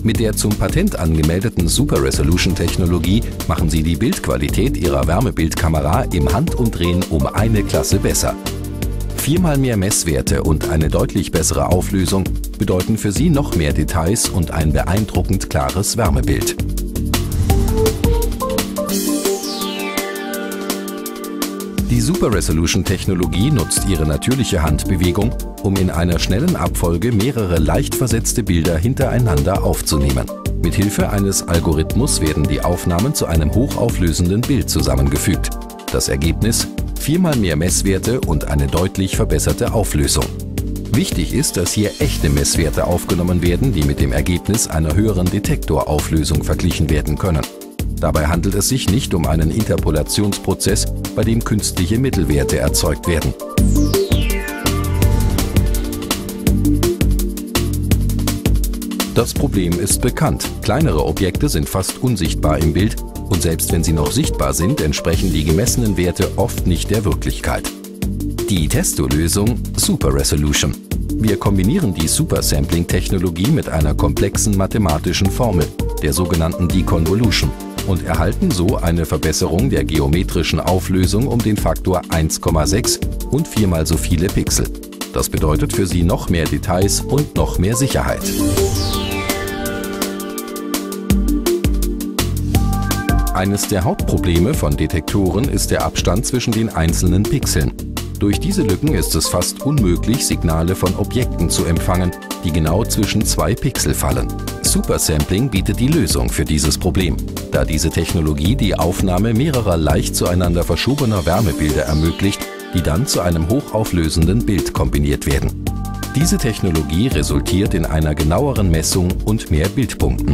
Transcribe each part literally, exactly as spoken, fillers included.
Mit der zum Patent angemeldeten Super Resolution Technologie machen Sie die Bildqualität Ihrer Wärmebildkamera im Handumdrehen um eine Klasse besser. Viermal mehr Messwerte und eine deutlich bessere Auflösung bedeuten für Sie noch mehr Details und ein beeindruckend klares Wärmebild. Die Super Resolution Technologie nutzt ihre natürliche Handbewegung, um in einer schnellen Abfolge mehrere leicht versetzte Bilder hintereinander aufzunehmen. Mithilfe eines Algorithmus werden die Aufnahmen zu einem hochauflösenden Bild zusammengefügt. Das Ergebnis: viermal mehr Messwerte und eine deutlich verbesserte Auflösung. Wichtig ist, dass hier echte Messwerte aufgenommen werden, die mit dem Ergebnis einer höheren Detektorauflösung verglichen werden können. Dabei handelt es sich nicht um einen Interpolationsprozess, bei dem künstliche Mittelwerte erzeugt werden. Das Problem ist bekannt. Kleinere Objekte sind fast unsichtbar im Bild und selbst wenn sie noch sichtbar sind, entsprechen die gemessenen Werte oft nicht der Wirklichkeit. Die Testo-Lösung Super Resolution. Wir kombinieren die Super-Sampling-Technologie mit einer komplexen mathematischen Formel, der sogenannten Deconvolution, und erhalten so eine Verbesserung der geometrischen Auflösung um den Faktor eins Komma sechs und viermal so viele Pixel. Das bedeutet für Sie noch mehr Details und noch mehr Sicherheit. Eines der Hauptprobleme von Detektoren ist der Abstand zwischen den einzelnen Pixeln. Durch diese Lücken ist es fast unmöglich, Signale von Objekten zu empfangen, die genau zwischen zwei Pixel fallen. Supersampling bietet die Lösung für dieses Problem, da diese Technologie die Aufnahme mehrerer leicht zueinander verschobener Wärmebilder ermöglicht, die dann zu einem hochauflösenden Bild kombiniert werden. Diese Technologie resultiert in einer genaueren Messung und mehr Bildpunkten.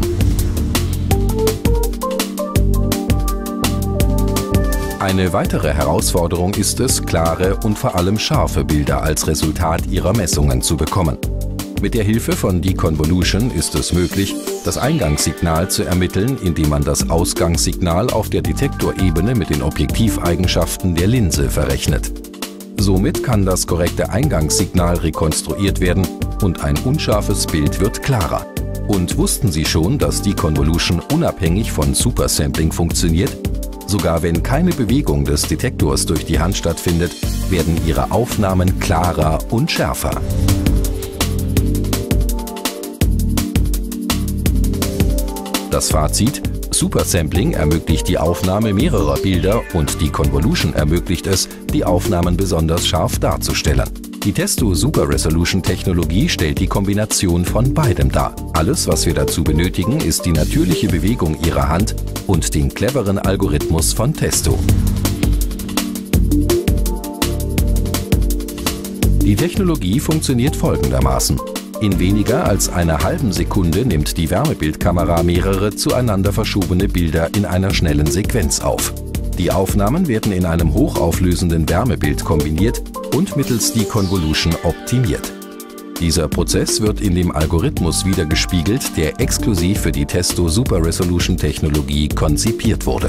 Eine weitere Herausforderung ist es, klare und vor allem scharfe Bilder als Resultat ihrer Messungen zu bekommen. Mit der Hilfe von Deconvolution ist es möglich, das Eingangssignal zu ermitteln, indem man das Ausgangssignal auf der Detektorebene mit den Objektiveigenschaften der Linse verrechnet. Somit kann das korrekte Eingangssignal rekonstruiert werden und ein unscharfes Bild wird klarer. Und wussten Sie schon, dass Deconvolution unabhängig von Supersampling funktioniert? Sogar wenn keine Bewegung des Detektors durch die Hand stattfindet, werden Ihre Aufnahmen klarer und schärfer. Das Fazit: Supersampling ermöglicht die Aufnahme mehrerer Bilder und Deconvolution ermöglicht es, die Aufnahmen besonders scharf darzustellen. Die Testo Super Resolution Technologie stellt die Kombination von beidem dar. Alles, was wir dazu benötigen, ist die natürliche Bewegung Ihrer Hand und den cleveren Algorithmus von Testo. Die Technologie funktioniert folgendermaßen. In weniger als einer halben Sekunde nimmt die Wärmebildkamera mehrere zueinander verschobene Bilder in einer schnellen Sequenz auf. Die Aufnahmen werden in einem hochauflösenden Wärmebild kombiniert und mittels Deconvolution optimiert. Dieser Prozess wird in dem Algorithmus wiedergespiegelt, der exklusiv für die Testo Super Resolution Technologie konzipiert wurde.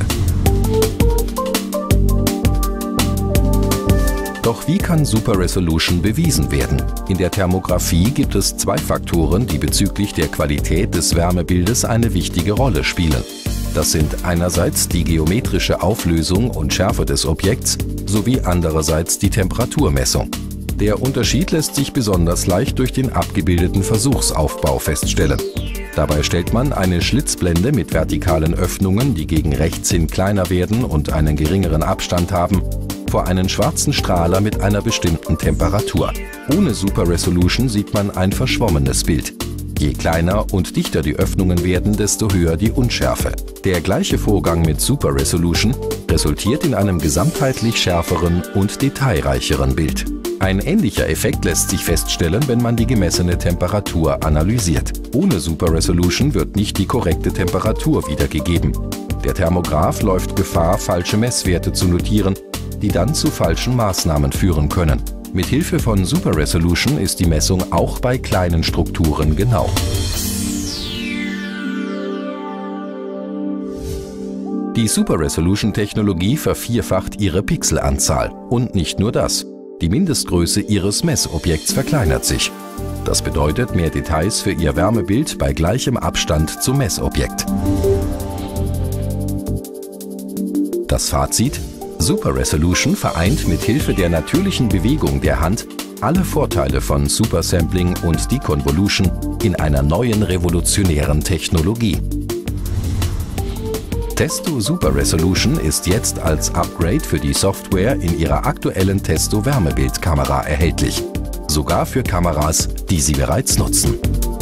Doch wie kann Super Resolution bewiesen werden? In der Thermographie gibt es zwei Faktoren, die bezüglich der Qualität des Wärmebildes eine wichtige Rolle spielen. Das sind einerseits die geometrische Auflösung und Schärfe des Objekts sowie andererseits die Temperaturmessung. Der Unterschied lässt sich besonders leicht durch den abgebildeten Versuchsaufbau feststellen. Dabei stellt man eine Schlitzblende mit vertikalen Öffnungen, die gegen rechts hin kleiner werden und einen geringeren Abstand haben, vor einen schwarzen Strahler mit einer bestimmten Temperatur. Ohne Super Resolution sieht man ein verschwommenes Bild. Je kleiner und dichter die Öffnungen werden, desto höher die Unschärfe. Der gleiche Vorgang mit Super Resolution resultiert in einem gesamtheitlich schärferen und detailreicheren Bild. Ein ähnlicher Effekt lässt sich feststellen, wenn man die gemessene Temperatur analysiert. Ohne Super Resolution wird nicht die korrekte Temperatur wiedergegeben. Der Thermograph läuft Gefahr, falsche Messwerte zu notieren, die dann zu falschen Maßnahmen führen können. Mit Hilfe von Super Resolution ist die Messung auch bei kleinen Strukturen genau. Die Super Resolution Technologie vervierfacht ihre Pixelanzahl. Und nicht nur das. Die Mindestgröße Ihres Messobjekts verkleinert sich. Das bedeutet mehr Details für Ihr Wärmebild bei gleichem Abstand zum Messobjekt. Das Fazit: Super Resolution vereint mit Hilfe der natürlichen Bewegung der Hand alle Vorteile von Supersampling und Deconvolution in einer neuen revolutionären Technologie. Testo Super Resolution ist jetzt als Upgrade für die Software in Ihrer aktuellen Testo Wärmebildkamera erhältlich. Sogar für Kameras, die Sie bereits nutzen.